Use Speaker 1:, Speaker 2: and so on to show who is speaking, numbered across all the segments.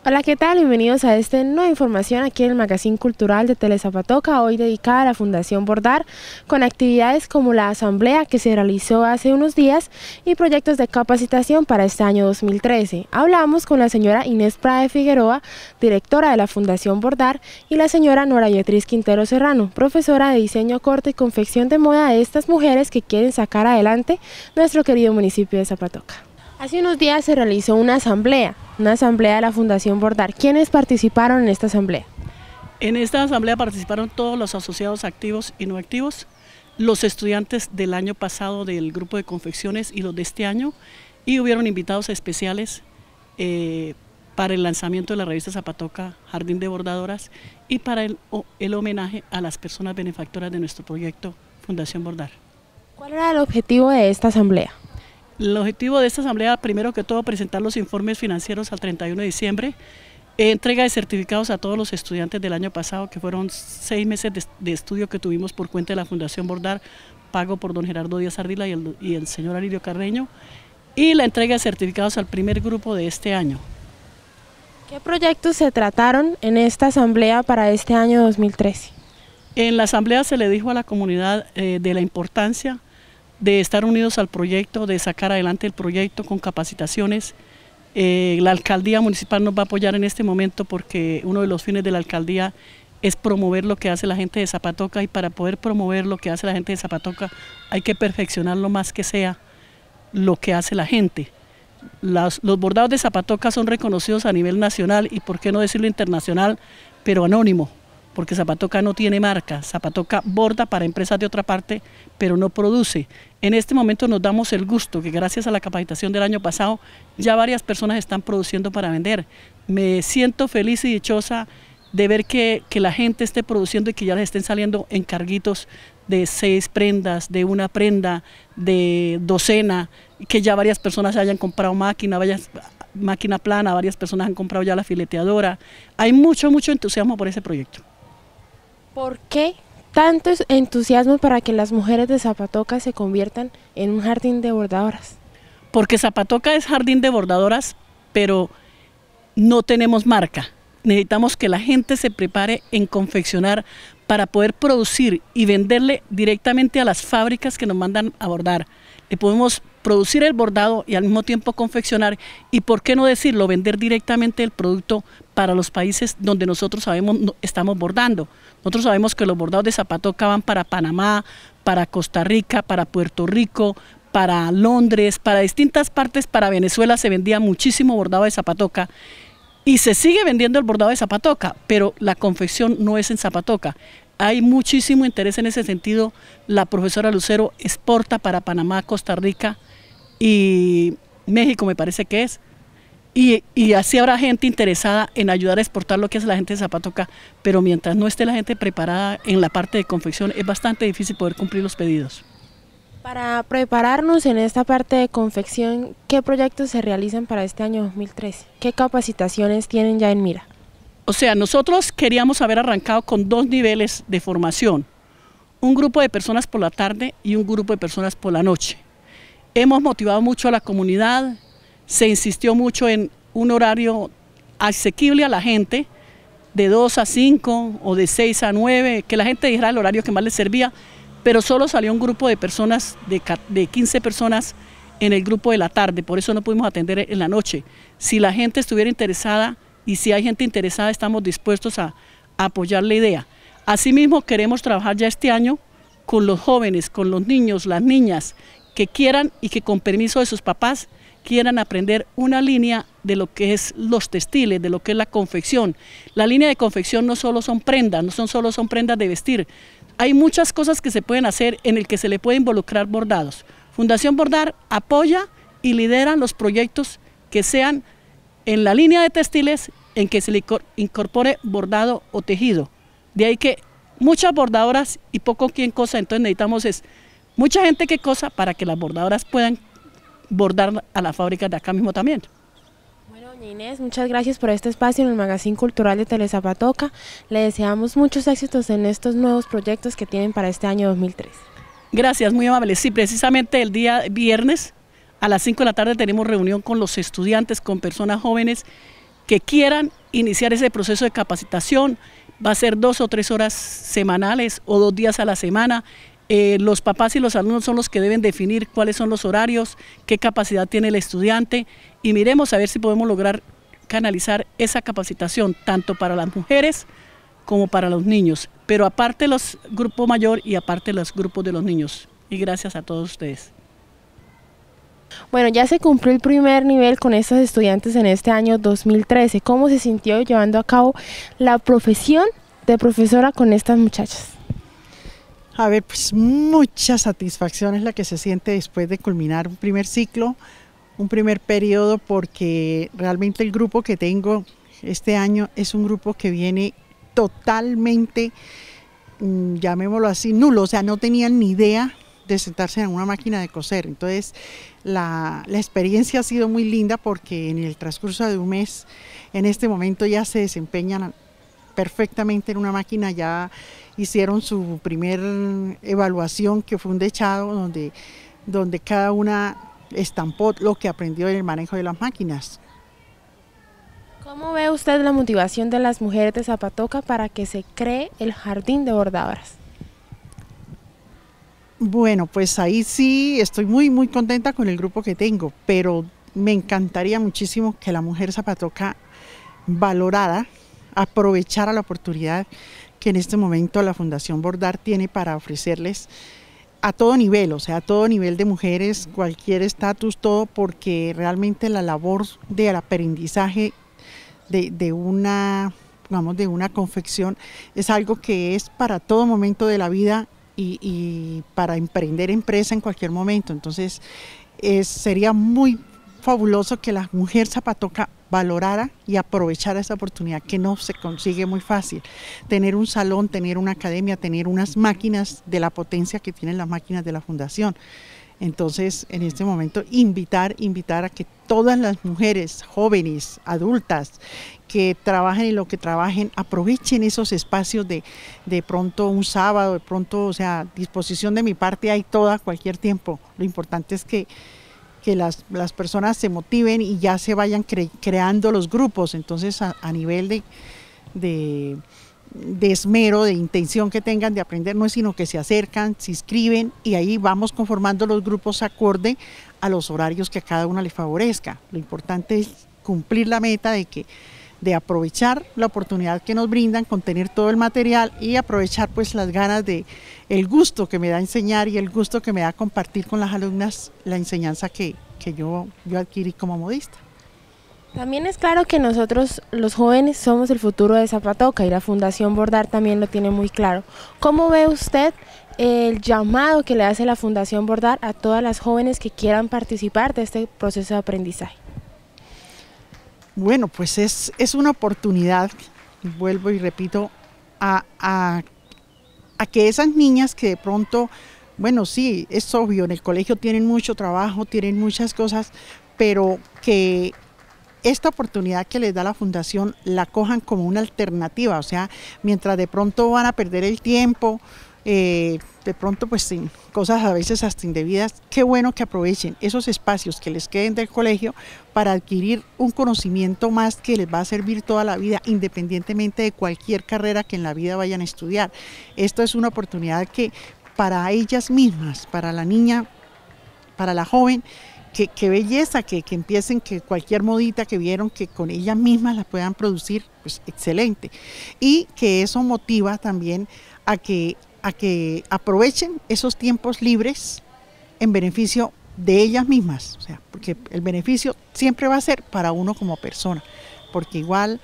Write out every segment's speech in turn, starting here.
Speaker 1: Hola, ¿qué tal? Bienvenidos a esta nueva información aquí en el Magazine Cultural de Telezapatoca, hoy dedicada a la Fundación Bordar, con actividades como la asamblea que se realizó hace unos días y proyectos de capacitación para este año 2013. Hablamos con la señora Inés Prade Figueroa, directora de la Fundación Bordar, y la señora Nora Beatriz Quintero Serrano, profesora de diseño, corte y confección de moda de estas mujeres que quieren sacar adelante nuestro querido municipio de Zapatoca. Hace unos días se realizó una asamblea de la Fundación Bordar. ¿Quiénes participaron en esta asamblea?
Speaker 2: En esta asamblea participaron todos los asociados activos y no activos, los estudiantes del año pasado del grupo de confecciones y los de este año, y hubieron invitados especiales para el lanzamiento de la revista Zapatoca Jardín de Bordadoras y para el homenaje a las personas benefactoras de nuestro proyecto Fundación Bordar.
Speaker 1: ¿Cuál era el objetivo de esta asamblea?
Speaker 2: El objetivo de esta asamblea, primero que todo, presentar los informes financieros al 31 de diciembre, entrega de certificados a todos los estudiantes del año pasado, que fueron 6 meses de estudio que tuvimos por cuenta de la Fundación Bordar, pago por don Gerardo Díaz Ardila y el señor Alirio Carreño, y la entrega de certificados al primer grupo de este año.
Speaker 1: ¿Qué proyectos se trataron en esta asamblea para este año 2013?
Speaker 2: En la asamblea se le dijo a la comunidad de la importancia de estar unidos al proyecto, de sacar adelante el proyecto con capacitaciones. La alcaldía municipal nos va a apoyar en este momento porque uno de los fines de la alcaldía es promover lo que hace la gente de Zapatoca, y para poder promover lo que hace la gente de Zapatoca hay que perfeccionar lo más que sea lo que hace la gente. Los bordados de Zapatoca son reconocidos a nivel nacional y por qué no decirlo internacional, pero anónimo, porque Zapatoca no tiene marca. Zapatoca borda para empresas de otra parte, pero no produce. En este momento nos damos el gusto que gracias a la capacitación del año pasado ya varias personas están produciendo para vender. Me siento feliz y dichosa de ver que la gente esté produciendo y que ya les estén saliendo encarguitos de 6 prendas, de 1 prenda, de docena, que ya varias personas hayan comprado máquina plana, varias personas han comprado ya la fileteadora. Hay mucho entusiasmo por ese proyecto.
Speaker 1: ¿Por qué tanto entusiasmo para que las mujeres de Zapatoca se conviertan en un jardín de bordadoras?
Speaker 2: Porque Zapatoca es jardín de bordadoras, pero no tenemos marca. Necesitamos que la gente se prepare en confeccionar para poder producir y venderle directamente a las fábricas que nos mandan a bordar. Le podemos producir el bordado y al mismo tiempo confeccionar, y por qué no decirlo, vender directamente el producto para los países donde nosotros estamos bordando. Nosotros sabemos que los bordados de Zapatoca van para Panamá, para Costa Rica, para Puerto Rico, para Londres, para distintas partes. Para Venezuela se vendía muchísimo bordado de Zapatoca y se sigue vendiendo el bordado de Zapatoca, pero la confección no es en Zapatoca. Hay muchísimo interés en ese sentido. La profesora Lucero exporta para Panamá, Costa Rica y México, me parece que es, y así habrá gente interesada en ayudar a exportar lo que hace la gente de Zapatoca, pero mientras no esté la gente preparada en la parte de confección es bastante difícil poder cumplir los pedidos.
Speaker 1: Para prepararnos en esta parte de confección, ¿qué proyectos se realizan para este año 2013? ¿Qué capacitaciones tienen ya en mira?
Speaker 2: O sea, nosotros queríamos haber arrancado con 2 niveles de formación, un grupo de personas por la tarde y un grupo de personas por la noche. Hemos motivado mucho a la comunidad, se insistió mucho en un horario asequible a la gente, de 2 a 5 o de 6 a 9, que la gente dijera el horario que más les servía, pero solo salió un grupo de personas, de 15 personas en el grupo de la tarde, por eso no pudimos atender en la noche. Si la gente estuviera interesada, y si hay gente interesada, estamos dispuestos a apoyar la idea. Asimismo, queremos trabajar ya este año con los jóvenes, con los niños, las niñas, que quieran y que con permiso de sus papás quieran aprender una línea de lo que es los textiles, de lo que es la confección. La línea de confección no solo son prendas, no solo son prendas de vestir. Hay muchas cosas que se pueden hacer en el que se le puede involucrar bordados. Fundación Bordar apoya y lidera los proyectos que sean en la línea de textiles en que se le incorpore bordado o tejido. De ahí que muchas bordadoras y poco quien cosa, entonces necesitamos mucha gente que cosa para que las bordadoras puedan bordar a las fábricas de acá mismo también.
Speaker 1: Bueno, doña Inés, muchas gracias por este espacio en el Magazine Cultural de Telezapatoca. Le deseamos muchos éxitos en estos nuevos proyectos que tienen para este año 2013.
Speaker 2: Gracias, muy amable. Sí, precisamente el día viernes a las 5 de la tarde tenemos reunión con los estudiantes, con personas jóvenes, que quieran iniciar ese proceso de capacitación. Va a ser 2 o 3 horas semanales o 2 días a la semana. Los papás y los alumnos son los que deben definir cuáles son los horarios, qué capacidad tiene el estudiante, y miremos a ver si podemos lograr canalizar esa capacitación tanto para las mujeres como para los niños, pero aparte los grupos mayor y aparte los grupos de los niños. Y gracias a todos ustedes.
Speaker 1: Bueno, ya se cumplió el primer nivel con estos estudiantes en este año 2013. ¿Cómo se sintió llevando a cabo la profesión de profesora con estas muchachas?
Speaker 3: A ver, pues mucha satisfacción es la que se siente después de culminar un primer ciclo, un primer periodo, porque realmente el grupo que tengo este año es un grupo que viene totalmente, llamémoslo así, nulo, o sea, no tenían ni idea de sentarse en una máquina de coser. Entonces la experiencia ha sido muy linda porque en el transcurso de un mes, en este momento ya se desempeñan perfectamente en una máquina, ya hicieron su primer evaluación, que fue un dechado donde cada una estampó lo que aprendió en el manejo de las máquinas.
Speaker 1: ¿Cómo ve usted la motivación de las mujeres de Zapatoca para que se cree el jardín de bordadoras?
Speaker 3: Bueno, pues ahí sí estoy muy contenta con el grupo que tengo, pero me encantaría muchísimo que la mujer Zapatoca valorara, aprovechara la oportunidad que en este momento la Fundación Bordar tiene para ofrecerles a todo nivel, o sea, a todo nivel de mujeres, cualquier estatus, todo, porque realmente la labor del aprendizaje de una confección es algo que es para todo momento de la vida y para emprender empresa en cualquier momento. Entonces sería muy fabuloso que la mujer Zapatoca valorara y aprovechara esa oportunidad que no se consigue muy fácil. Tener un salón, tener una academia, tener unas máquinas de la potencia que tienen las máquinas de la Fundación. Entonces, en este momento, invitar a que todas las mujeres, jóvenes, adultas, que trabajen en lo que trabajen, aprovechen esos espacios de pronto un sábado, de pronto, o sea, disposición de mi parte hay toda, cualquier tiempo. Lo importante es que las personas se motiven y ya se vayan creando los grupos. Entonces a nivel de esmero, de intención que tengan de aprender, no es sino que se acercan, se inscriben y ahí vamos conformando los grupos acorde a los horarios que a cada una le favorezca. Lo importante es cumplir la meta de aprovechar la oportunidad que nos brindan con tener todo el material y aprovechar pues las ganas el gusto que me da enseñar y el gusto que me da compartir con las alumnas la enseñanza que yo adquirí como modista.
Speaker 1: También es claro que nosotros los jóvenes somos el futuro de Zapatoca y la Fundación Bordar también lo tiene muy claro. ¿Cómo ve usted el llamado que le hace la Fundación Bordar a todas las jóvenes que quieran participar de este proceso de aprendizaje?
Speaker 3: Bueno, pues es una oportunidad, vuelvo y repito, a que esas niñas que de pronto, bueno, sí, es obvio, en el colegio tienen mucho trabajo, tienen muchas cosas, pero que esta oportunidad que les da la Fundación la cojan como una alternativa, o sea, mientras de pronto van a perder el tiempo, de pronto pues sin cosas a veces hasta indebidas, qué bueno que aprovechen esos espacios que les queden del colegio para adquirir un conocimiento más que les va a servir toda la vida, independientemente de cualquier carrera que en la vida vayan a estudiar. Esto es una oportunidad que para ellas mismas, para la niña, para la joven, qué belleza, que empiecen, que cualquier modita que vieron, que con ellas mismas la puedan producir, pues excelente. Y que eso motiva también a que aprovechen esos tiempos libres en beneficio de ellas mismas, o sea, porque el beneficio siempre va a ser para uno como persona, porque igual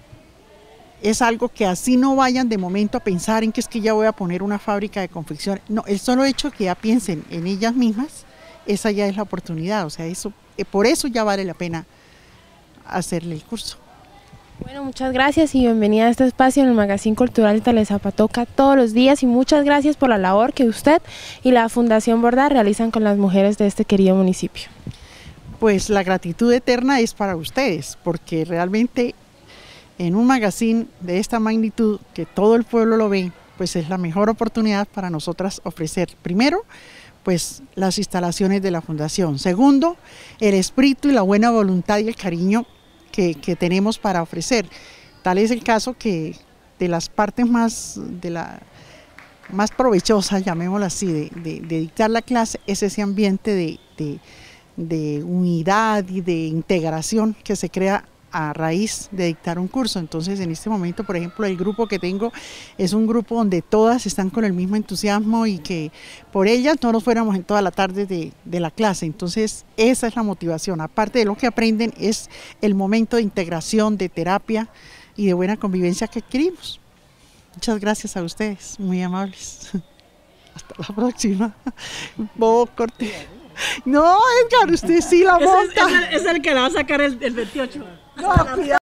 Speaker 3: es algo que así no vayan de momento a pensar en que es que ya voy a poner una fábrica de confección, no, el solo hecho que ya piensen en ellas mismas, esa ya es la oportunidad, o sea, eso, por eso ya vale la pena hacerle el curso.
Speaker 1: Bueno, muchas gracias y bienvenida a este espacio en el Magazine Cultural de Telezapatoca todos los días y muchas gracias por la labor que usted y la Fundación Bordar realizan con las mujeres de este querido municipio.
Speaker 3: Pues la gratitud eterna es para ustedes, porque realmente en un magazine de esta magnitud, que todo el pueblo lo ve, pues es la mejor oportunidad para nosotras ofrecer, primero, pues las instalaciones de la Fundación, segundo, el espíritu y la buena voluntad y el cariño que tenemos para ofrecer. Tal es el caso que de las partes más provechosas, llamémoslo así, de dictar la clase, es ese ambiente de unidad y de integración que se crea a raíz de dictar un curso. Entonces, en este momento, por ejemplo, el grupo que tengo es un grupo donde todas están con el mismo entusiasmo y que por ellas no nos fuéramos en toda la tarde de la clase. Entonces, esa es la motivación. Aparte de lo que aprenden, es el momento de integración, de terapia y de buena convivencia que adquirimos. Muchas gracias a ustedes, muy amables. Hasta la próxima. Corte. No, Edgar, usted sí la monta.
Speaker 2: Es el que la va a sacar el 28.
Speaker 3: No, cuidado.